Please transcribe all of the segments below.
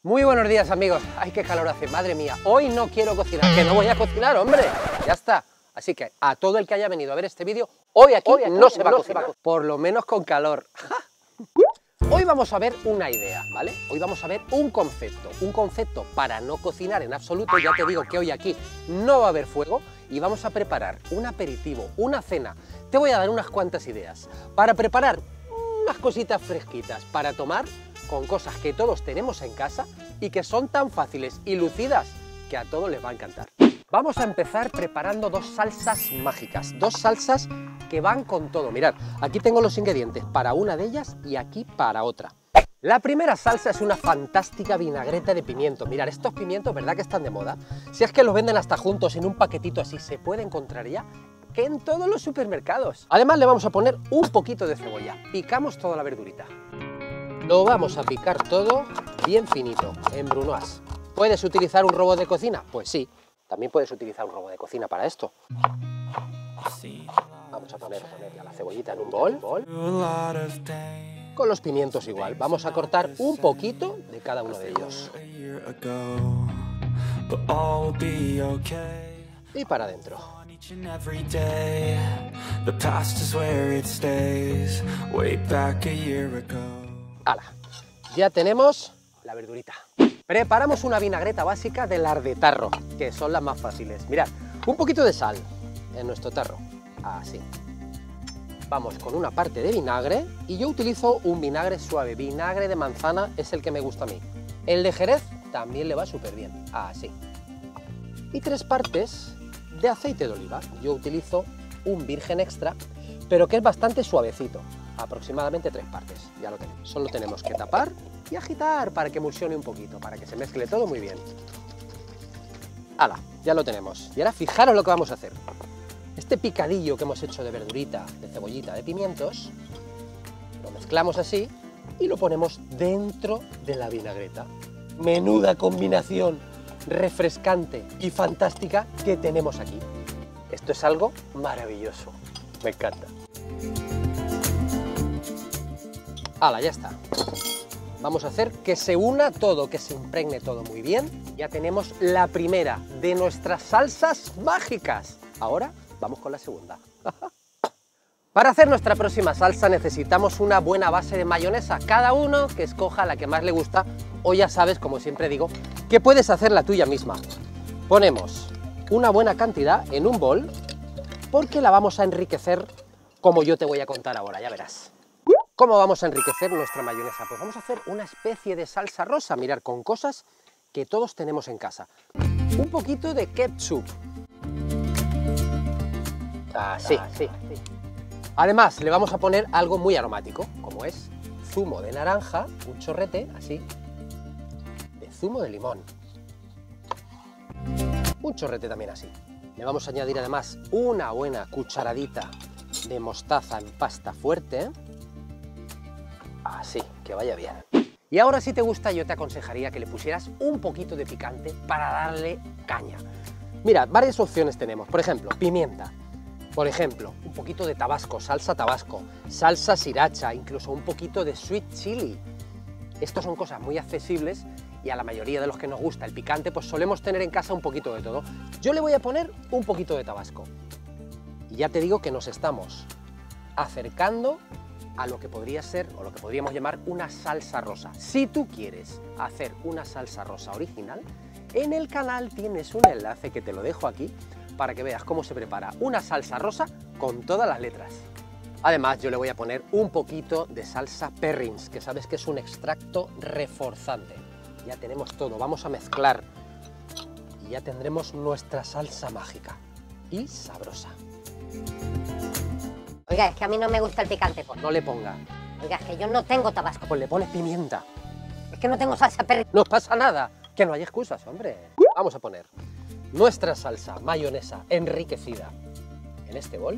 Muy buenos días, amigos. Ay, qué calor hace, madre mía. Hoy no quiero cocinar, que no voy a cocinar, hombre. Ya está. Así que a todo el que haya venido a ver este vídeo, hoy aquí no se va a cocinar. Por lo menos con calor. Hoy vamos a ver una idea, ¿vale? Hoy vamos a ver un concepto para no cocinar en absoluto. Ya te digo que hoy aquí no va a haber fuego y vamos a preparar un aperitivo, una cena. Te voy a dar unas cuantas ideas para preparar unas cositas fresquitas para tomar con cosas que todos tenemos en casa y que son tan fáciles y lucidas que a todos les va a encantar. Vamos a empezar preparando dos salsas mágicas, dos salsas que van con todo. Mirad, aquí tengo los ingredientes para una de ellas y aquí para otra. La primera salsa es una fantástica vinagreta de pimiento. Mirad, estos pimientos, ¿verdad que están de moda? Si es que los venden hasta juntos en un paquetito así, se puede encontrar ya que en todos los supermercados. Además le vamos a poner un poquito de cebolla. Picamos toda la verdurita. Lo vamos a picar todo bien finito, en brunoise. ¿Puedes utilizar un robot de cocina? Pues sí, también puedes utilizar un robot de cocina para esto. Vamos a poner ya la cebollita en un bol. Con los pimientos igual, vamos a cortar un poquito de cada uno de ellos. Y para adentro. ¡Hala! Ya tenemos la verdurita. Preparamos una vinagreta básica de las de tarro, que son las más fáciles. Mirad, un poquito de sal en nuestro tarro, así. Vamos con una parte de vinagre y yo utilizo un vinagre suave, vinagre de manzana es el que me gusta a mí. El de Jerez también le va súper bien, así. Y 3 partes de aceite de oliva. Yo utilizo un virgen extra, pero que es bastante suavecito. Aproximadamente 3 partes, ya lo tenemos. Solo tenemos que tapar y agitar para que emulsione un poquito, para que se mezcle todo muy bien. ¡Hala! Ya lo tenemos. Y ahora fijaros lo que vamos a hacer. Este picadillo que hemos hecho de verdurita, de cebollita, de pimientos, lo mezclamos así y lo ponemos dentro de la vinagreta. Menuda combinación refrescante y fantástica que tenemos aquí. Esto es algo maravilloso. Me encanta. ¡Hala! Ya está. Vamos a hacer que se una todo, que se impregne todo muy bien. Ya tenemos la primera de nuestras salsas mágicas. Ahora vamos con la segunda. Para hacer nuestra próxima salsa necesitamos una buena base de mayonesa. Cada uno que escoja la que más le gusta, o ya sabes, como siempre digo, que puedes hacer la tuya misma. Ponemos una buena cantidad en un bol porque la vamos a enriquecer como yo te voy a contar ahora, ya verás. ¿Cómo vamos a enriquecer nuestra mayonesa? Pues vamos a hacer una especie de salsa rosa, mirad, con cosas que todos tenemos en casa. Un poquito de ketchup. Así. Además, le vamos a poner algo muy aromático, como es zumo de naranja, un chorrete, así, de zumo de limón. Un chorrete también así. Le vamos a añadir además una buena cucharadita de mostaza en pasta fuerte. Así, que vaya bien. Y ahora, si te gusta, yo te aconsejaría que le pusieras un poquito de picante para darle caña. Mira, varias opciones tenemos. Por ejemplo, pimienta. Por ejemplo, un poquito de tabasco, salsa sriracha, incluso un poquito de sweet chili. Estos son cosas muy accesibles y a la mayoría de los que nos gusta el picante, pues solemos tener en casa un poquito de todo. Yo le voy a poner un poquito de tabasco. Y ya te digo que nos estamos acercando a lo que podría ser, o lo que podríamos llamar, una salsa rosa. Si tú quieres hacer una salsa rosa original, en el canal tienes un enlace que te lo dejo aquí, para que veas cómo se prepara una salsa rosa con todas las letras. Además, yo le voy a poner un poquito de salsa Perrins, que sabes que es un extracto reforzante. Ya tenemos todo, vamos a mezclar y ya tendremos nuestra salsa mágica y sabrosa. Oiga, es que a mí no me gusta el picante. Pues. No le ponga. Oiga, es que yo no tengo tabasco. Pues le pones pimienta. Es que no tengo salsa Perrins. No pasa nada, que no hay excusas, hombre. Vamos a poner nuestra salsa mayonesa enriquecida en este bol.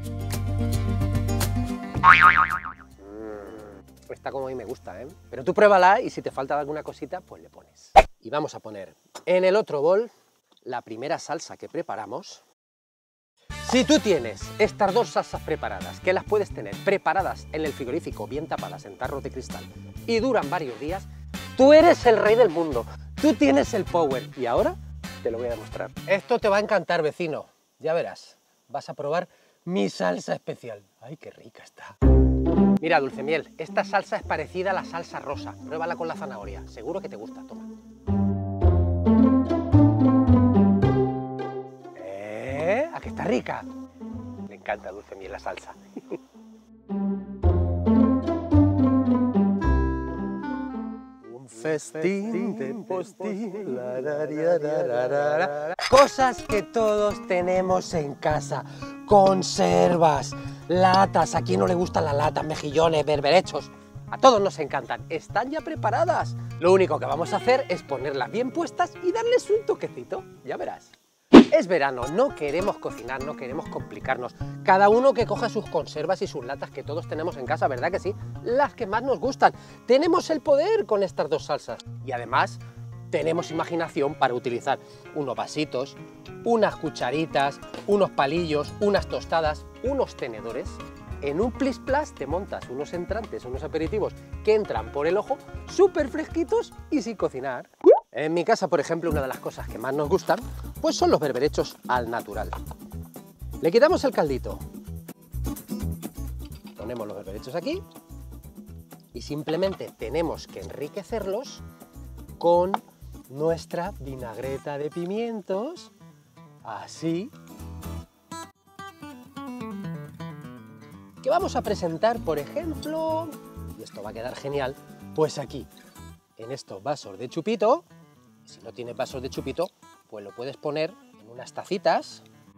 Está como a mí me gusta, ¿eh? Pero tú pruébala y si te falta alguna cosita, pues le pones. Y vamos a poner en el otro bol la primera salsa que preparamos. Si tú tienes estas dos salsas preparadas, que las puedes tener preparadas en el frigorífico, bien tapadas en tarros de cristal, y duran varios días, Tú eres el rey del mundo, tú tienes el power y ahora te lo voy a demostrar. Esto te va a encantar, vecino, ya verás. Vas a probar mi salsa especial. ¡Ay, qué rica está! Mira, Dulcemiel, esta salsa es parecida a la salsa rosa. Pruébala con la zanahoria, seguro que te gusta, toma. ¿A que está rica? Me encanta, Dulcemiel, la salsa. Un festín de postín. Cosas que todos tenemos en casa. Conservas, latas. ¿A quién no le gustan las latas? Mejillones, berberechos. A todos nos encantan. Están ya preparadas. Lo único que vamos a hacer es ponerlas bien puestas y darles un toquecito. Ya verás. Es verano, no queremos cocinar, no queremos complicarnos. Cada uno que coja sus conservas y sus latas que todos tenemos en casa, ¿verdad que sí? Las que más nos gustan. Tenemos el poder con estas dos salsas. Y además, tenemos imaginación para utilizar unos vasitos, unas cucharitas, unos palillos, unas tostadas, unos tenedores. En un plis plas te montas unos entrantes, unos aperitivos que entran por el ojo, súper fresquitos y sin cocinar. En mi casa, por ejemplo, una de las cosas que más nos gustan, pues son los berberechos al natural. Le quitamos el caldito, ponemos los berberechos aquí y simplemente tenemos que enriquecerlos con nuestra vinagreta de pimientos, así, que vamos a presentar, por ejemplo, y esto va a quedar genial, pues aquí, en estos vasos de chupito. Si no tienes vasos de chupito, pues lo puedes poner en unas tacitas.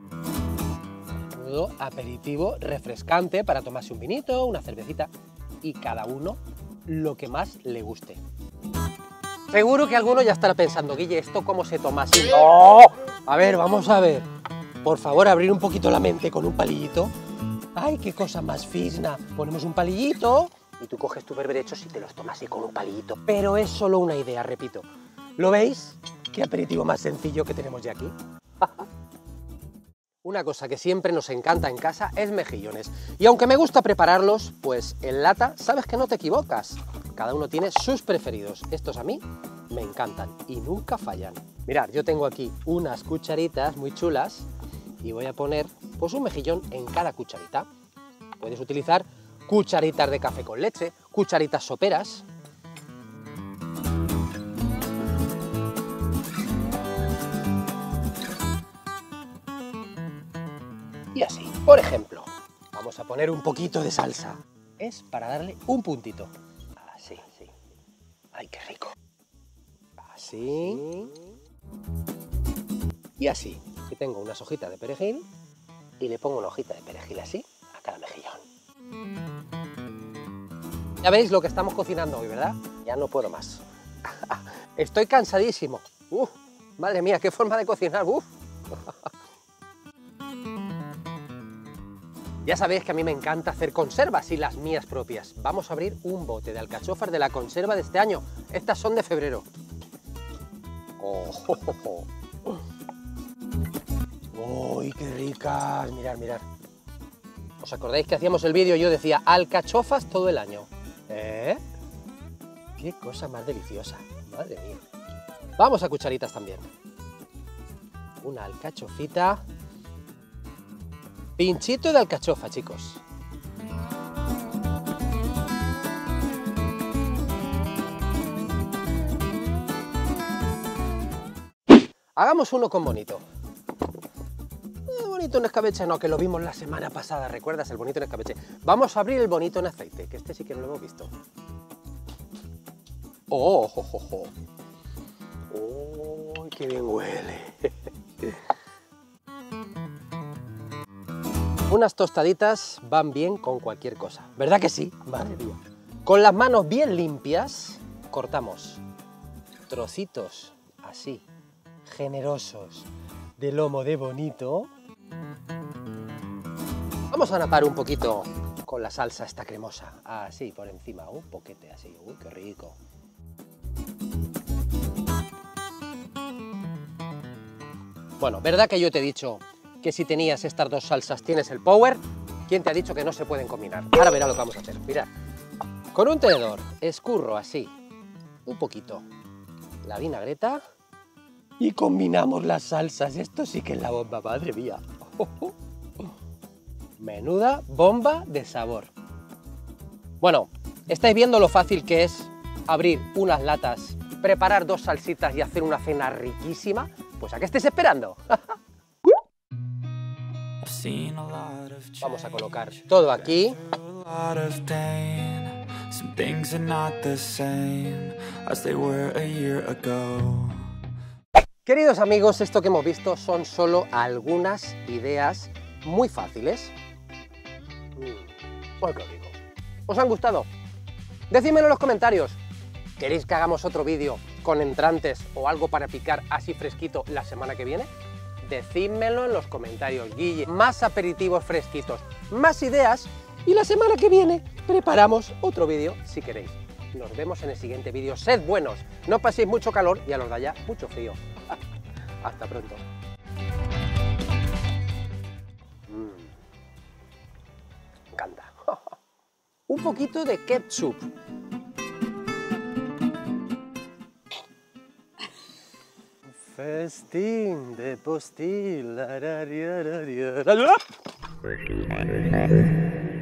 Todo aperitivo refrescante para tomarse un vinito, una cervecita y cada uno lo que más le guste. Seguro que alguno ya estará pensando, Guille, ¿esto cómo se toma así? ¡No! A ver, vamos a ver. Por favor, abrir un poquito la mente con un palillito. ¡Ay, qué cosa más fisna! Ponemos un palillito y tú coges tus berberechos y te los tomas así con un palillito. Pero es solo una idea, repito. ¿Lo veis? ¿Qué aperitivo más sencillo que tenemos ya aquí? Una cosa que siempre nos encanta en casa es mejillones. Y aunque me gusta prepararlos, pues en lata sabes que no te equivocas. Cada uno tiene sus preferidos. Estos a mí me encantan y nunca fallan. Mirad, yo tengo aquí unas cucharitas muy chulas y voy a poner pues un mejillón en cada cucharita. Puedes utilizar cucharitas de café con leche, cucharitas soperas. Y así, por ejemplo, vamos a poner un poquito de salsa. Es para darle un puntito. Así, sí. ¡Ay, qué rico! Así. Y así. Aquí tengo unas hojitas de perejil y le pongo una hojita de perejil así a cada mejillón. Ya veis lo que estamos cocinando hoy, ¿verdad? Ya no puedo más. Estoy cansadísimo. Madre mía, qué forma de cocinar. Ya sabéis que a mí me encanta hacer conservas y las mías propias. Vamos a abrir un bote de alcachofas de la conserva de este año. Estas son de febrero. ¡Uy, qué ricas! Mirad, mirad. ¿Os acordáis que hacíamos el vídeo y yo decía alcachofas todo el año? ¿Eh? ¡Qué cosa más deliciosa! Madre mía. Vamos a cucharitas también. Una alcachofita. Pinchito de alcachofa, chicos. Hagamos uno con bonito. Bonito en escabeche, no, que lo vimos la semana pasada, ¿recuerdas? El bonito en escabeche. Vamos a abrir el bonito en aceite, que este sí que no lo hemos visto. ¡Oh, jo, jo, jo! ¡Oh, qué bien huele! Unas tostaditas van bien con cualquier cosa, ¿verdad que sí? Madre mía. Con las manos bien limpias, cortamos trocitos así, generosos, de lomo de bonito. Vamos a napar un poquito con la salsa esta cremosa, así por encima, un poquete así, uy, qué rico. Bueno, ¿verdad que yo te he dicho que si tenías estas dos salsas tienes el power? ¿Quién te ha dicho que no se pueden combinar? Ahora verá lo que vamos a hacer, mirad. Con un tenedor escurro así un poquito la vinagreta y combinamos las salsas. Esto sí que es la bomba, madre mía. Menuda bomba de sabor. Bueno, estáis viendo lo fácil que es abrir unas latas, preparar 2 salsitas y hacer una cena riquísima. Pues ¿a qué estáis esperando? Vamos a colocar todo aquí. Queridos amigos, esto que hemos visto son solo algunas ideas muy fáciles. Pues lo digo. ¿Os han gustado? Decídmelo en los comentarios. ¿Queréis que hagamos otro vídeo con entrantes o algo para picar así fresquito la semana que viene? Decídmelo en los comentarios, Guille. Más aperitivos fresquitos, más ideas y la semana que viene preparamos otro vídeo si queréis. Nos vemos en el siguiente vídeo. Sed buenos, no paséis mucho calor y a los de allá mucho frío. Hasta pronto. Me encanta. Un poquito de ketchup. Festín de postil.